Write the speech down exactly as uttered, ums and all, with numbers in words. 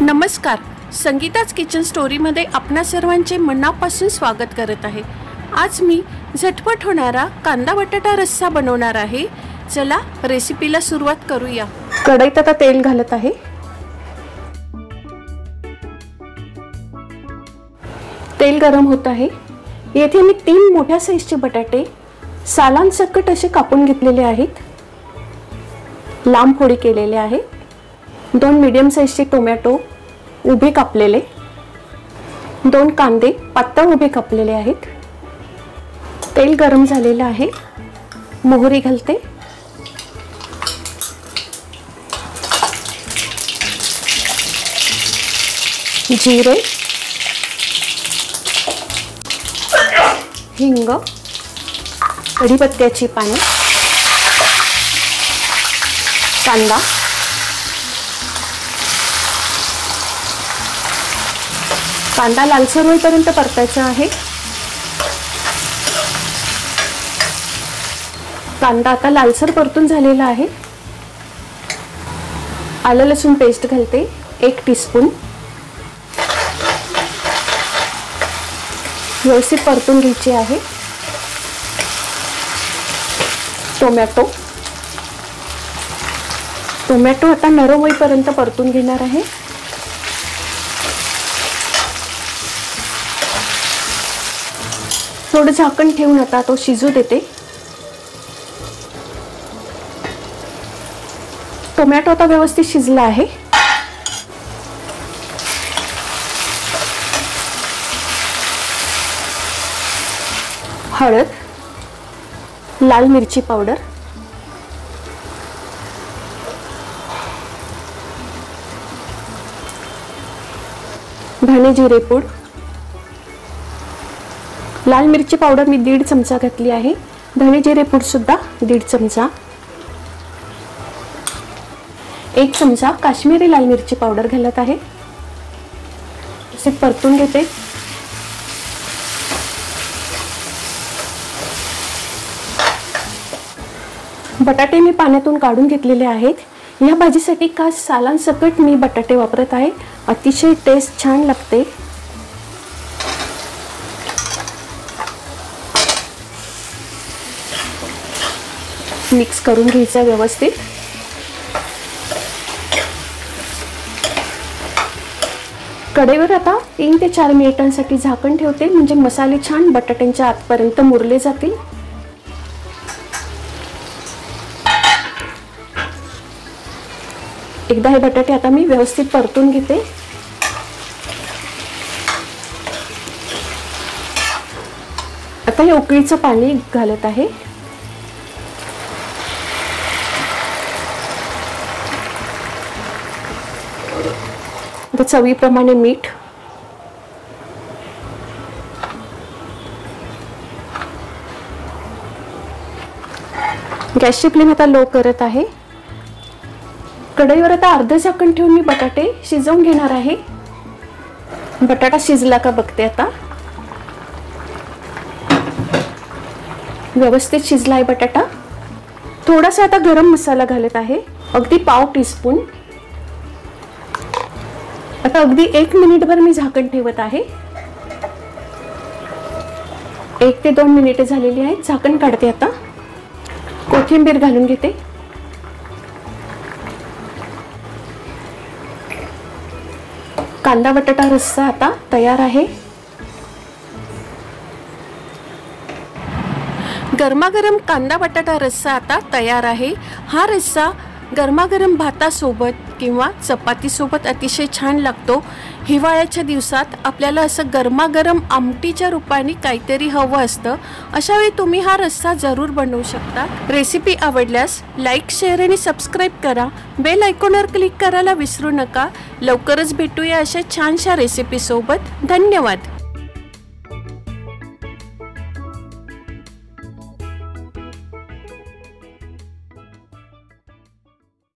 नमस्कार, संगीताच किचन स्टोरीमध्ये आपणा सर्वांचे मनापासून स्वागत करत आहे। आज मी झटपट होणारा कांदा बटाटा रस्सा बनवणार आहे। चला रेसिपीला सुरुवात करूया। कढईत आता तेल घालत आहे। तेल गरम होत आहे। येथे मी तीन मोठ्या साईजचे बटाटे सालांसकट असे कापून घेतलेले आहेत। लांब फोडी केलेले आहे। दोन मीडियम साईजचे टोमॅटो उभे कापलेले, दोन कांदे पातळ उभे कापलेले आहेत। तेल गरम झालेले आहे। मोहरी घालते, जिरे, हिंग, कढीपत्त्याची पाने, कांदा, कांदा लालसर होईपर्यंत परतायचा आहे। कांदा आता लालसर परतून झालेला आहे। आलं लसूण पेस्ट घालते एक टीस्पून। व्यवस्थित परतून घ्यायचे आहे। टोमॅटो टोमॅटो आता नरम होईपर्यंत परतून घेणार आहे। थोडं झाकण ठेवून आता तो शिजू देते। टोमॅटो आता व्यवस्थित शिजला आहे। हळद, लाल मिरची पावडर, धने जिरे पूड, लाल मिरची पावडर मी दीड चमचा घातली आहे। धने जिरे पूड सुद्धा दीड चमचा, एक चमचा काश्मीरी लाल मिरची पावडर घालत आहे। असे परतून घेते। बटाटे मी पाण्यातून काढून घेतलेले आहेत। या भाजीसाठी खास सालांसकट मी बटाटे वापरत आहे। अतिशय टेस्ट छान लागते। मिक्स करून घ्यायचं व्यवस्थित। कढईवर आता तीन ते चार मिनिटांसाठी झाकण ठेवते, म्हणजे मसाले छान बटाट्यांच्या आतपर्यंत मुरले जातील। एकदा हे बटाटे आता मी व्यवस्थित परतून घेते। आता हे उकळीचं पाणी घालत आहे। आता चवीप्रमाणे मीठ, गॅसची फ्लेम आता लो करत आहे। कढईवर आता अर्ध झाकण ठेवून मी बटाटे शिजवून घेणार आहे। बटाटा शिजला का बघते आता। व्यवस्थित शिजला आहे बटाटा। थोडासा आता गरम मसाला घालत आहे, अगदी पाव टीस्पून। आता अगदी एक मिनिटभर मी झाकण ठेवत आहे। एक ते दोन मिनिटे झालेली आहेत। झाकण काढते आता। कोथिंबीर घालून घेते। कांदा बटाटा रस्सा आता तयार आहे। गरमागरम कांदा बटाटा रस्सा आता तयार आहे। हा रस्सा गरमागरम भातासोबत किंवा चपातीसोबत अतिशय छान लागतो। हिवाळ्याच्या दिवसात आपल्याला असं गरमागरम आमटीच्या रूपाने काहीतरी हवं असतं, अशा वेळी तुम्ही हा रस्सा जरूर बनवू शकता। रेसिपी आवडल्यास लाईक, शेअर आणि सबस्क्राईब करा। बेल आयकॉनवर क्लिक करायला विसरू नका। लवकरच भेटूया अशा छानशा रेसिपी सोबत। धन्यवाद।